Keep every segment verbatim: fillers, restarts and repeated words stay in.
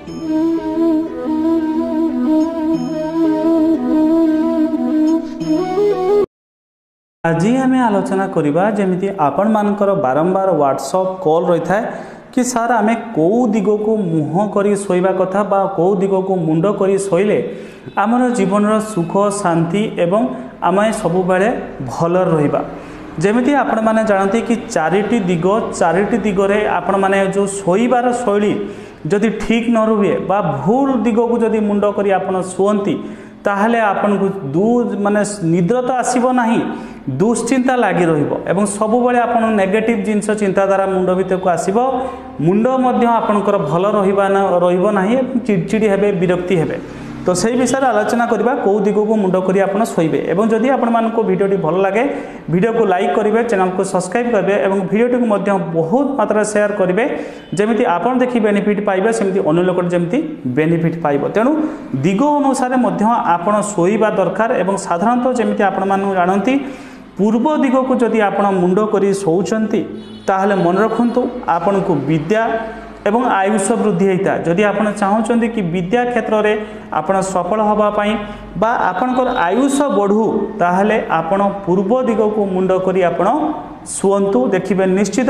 आज आम आलोचना करवा जमी आपण मानकर बारंबार व्हाट्सएप कॉल रही था कि सार आम कौ दिग को मुह कर शोवा कथा बा कौ दिग को मुंड कर शोले आमर जीवन सुख शांति एवं आम सब बेले भल रहा जमी आपण मैंने जानते कि चारिटी दिग चारिटी दिगरे आपण मैंने जो शोबार शैली जदि ठीक न रुहे बा भूल दिग को जदि मुंड कर आप शुअंती ताहले आपन को दू माने निद्र तो आसीबो नाही दुश्चिंता लगी रहिबो सब बेले आपन नेगेटिव जिनस चिंताधारा मुंड भीतर को आसीबो मुंड मध्य आपनकर भल रहिबा ना रहिबो नाही चिड़चिड़ी हेबे विरक्ति हेबे तो सही विषय आलोचना करबा कौ दिग को मुंड करी आपन सोइबे एवं जदि आपण मानको वीडियोटी भल लागे वीडियो को लाइक करेंगे चैनल को सब्सक्राइब करेंगे एवं वीडियोटी को मध्य बहुत मात्रा शेयर करेंगे जमी आपन देखि बेनिफिट पाइबे सेमती अन्य लोक जमी बेनिफिट पाइबो तेणु दिग अनुसार मध्य आपन सोइबा दरकार एवं साधारणतः जमी आपण मानु जानती पूर्व दिग को जदि आपण मुंड करी सोचंती ताहले मन रखंतु आपन को विद्या एवं आयुष वृद्धि होता है जदि आप चाहते कि विद्या क्षेत्र में आपण सफल होगापाई बा आपणकर आयुष बढ़ू ताहले आपण पूर्व दिग को मुंड करी आपण शुअंतु देखिए निश्चित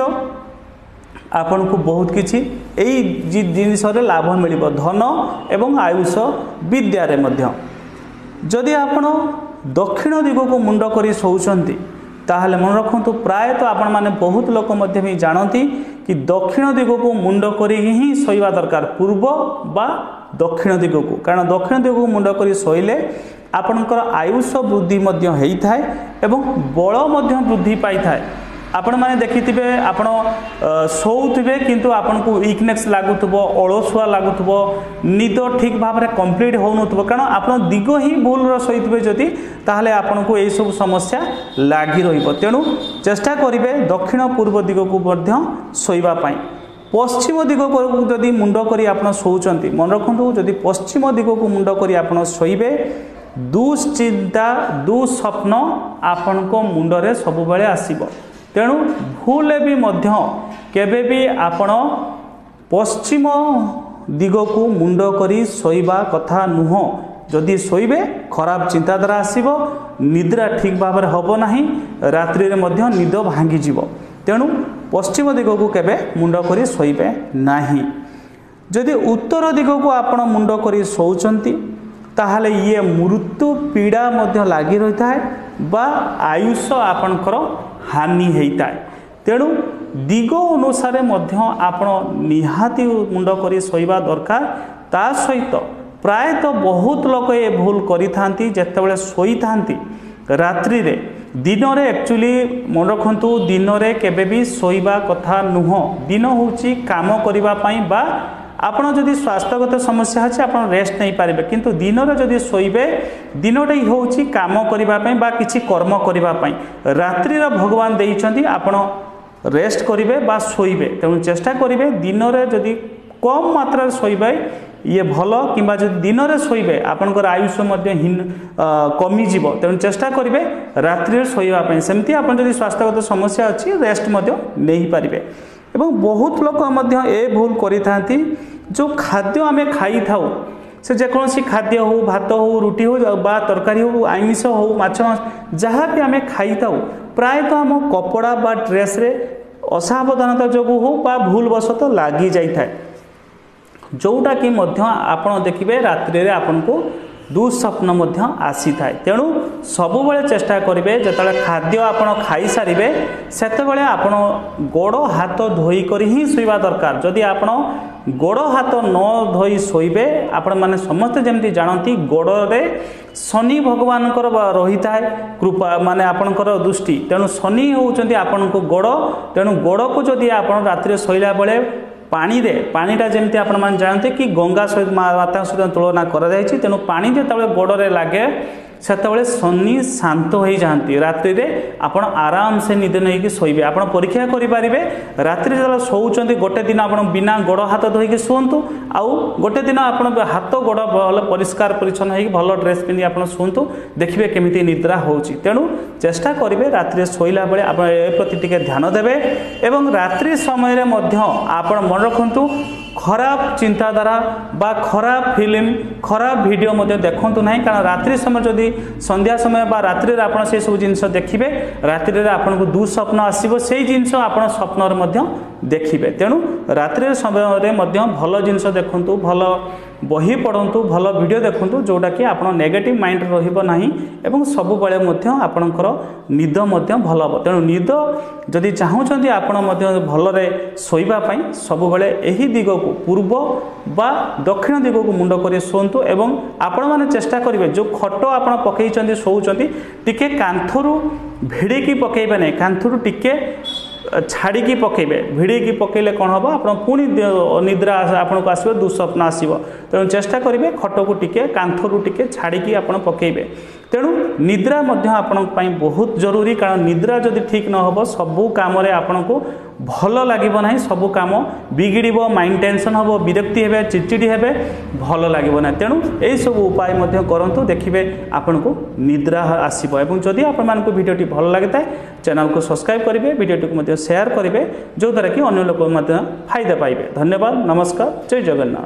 आपन को बहुत किछि एई जिनिस रे लाभ मिलिबो धन एवं आयुष विद्या रे मध्य जदि आपण दक्षिण दिग को मुंड करी शोचंती ताहले मन रखंतु प्रायतः आपण माने बहुत लोक मध्य भी जानती कि दक्षिण दिग को मुंड करी ही शोवा दरकार पूर्व बा दक्षिण दिग को कारण दक्षिण दिग को मुंड करी शोइले आपणकर आयुष वृद्धि मध्य होइथाय एवं बल मध्य वृद्धि पाई थाए आपण माने देखिथिबे आपण शोउथिबे किंतु आपण को वीकनेस लागुथबो अलसुआ लागुथबो निद ठीक भाव में कंप्लीट होउनथबो कारण आपण दिग ही भूल र सहितबे जदि ताहले आपण को एई सब समस्या लागि रहिबो तेणु चेष्टा करिवे दक्षिण पूर्व दिग को मध्य सोइबा पई पश्चिम दिग को जदि मुंड करी आपण सोउचंती मन रखंतु जदि पश्चिम दिग को मुंड करी आपण सोइबे दुश्चिंता दुस्वप्न आपण को मुंड रे सब बेले आसीबो तेणु भूल भी मध्य केबे भी आपण पश्चिम दिग को मुंड करी शोइबा कथा नुह जदि शोइबे खराब चिंताधारा आसीबो निद्रा ठीक भाव में होबो नाही रात्रि रे मध्य निद भांगी जीवो तेणु पश्चिम दिग को केबे मुंड करी शोइबे नाही जदि उत्तर दिग को आपण मुंड करी शोचंती ताहले ये मृत्यु पीड़ा मध्य लागि रहिता है बा आयुष आपणकर हानि होता है तेणु दिग अनुसार मध्य आपण निहाती मुंड करी शोइबा दरकार ता सहित प्रायतः बहुत लोक ये भूल करि थांती जेतेबेले शोई थांती रात्रि रे दिन रे एक्चुअली मन रखंतु दिन रे केबे भी शोइबा कथा नुह दिन होची काम करिबा पई बा आपण जदि स्वास्थ्यगत समस्या अछि आपण रेस्ट नहीं पारिबे किंतु दिन रे जदि शोइबे दिनटे होउची काम करिबा पई बा किछि कर्म करिबा पई रात्रि रे भगवान देइछंती आपण रेस्ट करिबे बा शोइबे तेणु चेष्टा करिबे दिन रे जदि कम मात्रा रे शोइबे ये भल किंबा जदि दिन रे शोइबे आपनकर आयुष मध्य कमी जीवो तेणु चेष्टा करिबे रात्रि रे शोइबा पई सेमति आपण जदि स्वास्थ्यगत समस्या अछि रेस्ट मध्य नहीं पारिबे एवं बहुत लोक मध्य ए भूल करि थांती जो खाद्य आमे खाई थाउ से जेकोसी खाद्य हो भात हो रुटी हो बा तरकारी हो आमिष हो माछ जहाँ भी आमे खाई थाउ प्रायतः आम कपड़ा बा ड्रेस रे असावधानता जोगु हो बा भूलवशत लगी जाई थाए जोटा कि मध्य आपण देखिबे रात्रि रे आपन को दुस्वप्न मध्य आसी थाए तेणु सबु बेले चेष्टा करिवे जेतले खाद्य आपण खाई सारिबे सेते बेले आपण गोड़ हाथ धोई करी ही सोइबा दरकार जदि आपण गोड़ हाथ न धोई शोइबे आपण माने समस्त जेमती जानती गोड़ रे शनि भगवान रही थाए कृपा माने आपणकर दृष्टि तेणु शनि होउचंती आपण को गोड़ तेणु गोड़ को जदि आपण रात्रि शोइला बेले पानी रे पानीटा जमती आपण मान जानते कि गंगा सहित माता सहित तुलना करा जायछि तेणु पानी जेतबेले गोड़ रे लागे सेतबेले शनि शांत हो जाती रात्रि रे आपण आराम से निद नहीं शोइबे आपण परीक्षा करि पारिबे रात्रि जला शोउचंती गोटे दिन आपण बिना गोड़ हाथ धोइके शुअंतु आउ गोटे दिन आपण हाथ गोड़ भल परिष्कार परिच्छन्न होई भल ड्रेस पिंधि आपण शुअंतु देखिबे केमिति निद्रा होउची तेणु चेष्टा करिबे रात्रि शोइला बेले आपण ए प्रति टिके ध्यान देबे एवं रात्रि समय रे मध्य आपण मन रखंतु खराब चिंताधारा बा खराब फिल्म खराब वीडियो मध्य देखंतु नहीं कारण रात्रि समय जदि संध्या समय बा रात्रि रे आपण से सब जिंस देखिबे रात्रि रे आपण को दुस्वप्न आसीबो सेही जिंस आपण स्वप्न रे मध्य देखिबे तेणु रात्रि समय रे मध्य भलो जिंस देखंतु भलो बही पढ़ंतु भल वीडियो देखंतु जोटा कि आपण नेगेटिव माइंड रहिबो नाही एवं सब बेले मध्य आपणकर निद मध्य भल हो तेणु निद जदि चाहूचंती आपण मध्य भलरे सोइबा पई सब बेले एही दिग को पूर्व बा दक्षिण दिग को मुंड करी सोंतु एवं आपण माने चेष्टा करिवे जो खटो आपण पकेइचंती सोउचंती टिके कांथरू भिड़ी की पकेइबे नै कांथरू टिके छाड़ी की पकेबे भिड़ी की पकेले कौन हम आप पुणी निद्रा आपन को आसो दुस्वप्न आसो तेणु चेष्टा करेंगे खट को टिके कांथरू टिके छाड़ी आपन पकेबे तेणु निद्रा मध्य आपण बहुत जरूरी कारण निद्रा जदि ठीक न हो सबू काम आपण को भल लगे ना सबू काम बिगिड़ माइंड टेंशन हम विरक्ति हे चिड़चिड़ी हे भल लगे ना तेणु यही सब उपाय करूँ देखिए आपण को निद्रा आसो और जदि आपण को भिडियोटी भल लगे चैनल को सब्सक्राइब करेंगे भिडियोटी को शेयर करेंगे जो द्वारा कि अन्य लोक फायदा पाइबे। धन्यवाद। नमस्कार। जय जगन्नाथ।